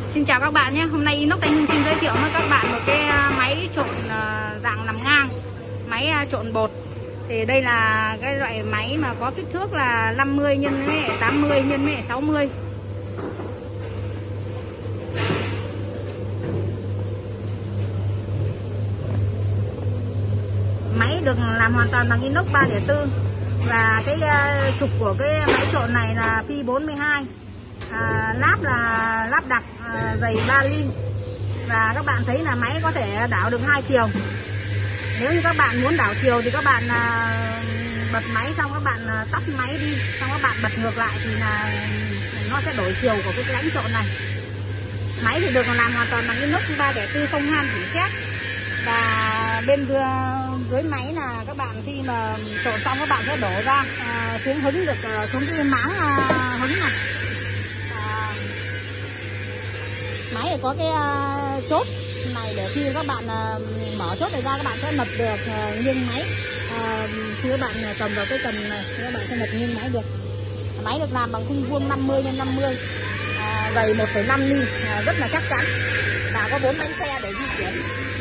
Xin chào các bạn nhé. Hôm nay Inox Thanh Hưng xin giới thiệu với các bạn một cái máy trộn dạng nằm ngang, máy trộn bột. Thì đây là cái loại máy mà có kích thước là 50 x 80 x 60. Máy được làm hoàn toàn bằng inox 304 và cái trục của cái máy trộn này là phi 42. Láp là láp đặc dày 3 ly và các bạn thấy là máy có thể đảo được 2 chiều. Nếu như các bạn muốn đảo chiều thì các bạn bật máy xong các bạn tắt máy đi, xong các bạn bật ngược lại thì là nó sẽ đổi chiều của cái đánh trộn này. Máy thì được làm hoàn toàn bằng inox 304 không han thủy xét. Và bên dưới máy là các bạn khi mà trộn xong các bạn sẽ đổ ra xuống hứng được xuống cái máng hứng này. Máy thì có cái chốt này để khi các bạn mở chốt này ra các bạn sẽ lật được nghiêng máy. Khi các bạn cầm vào cái cần này thì các bạn sẽ lật nghiêng máy được. Máy được làm bằng khung vuông 50 x 50, dày 1,5 ly, rất là chắc chắn và có 4 bánh xe để di chuyển.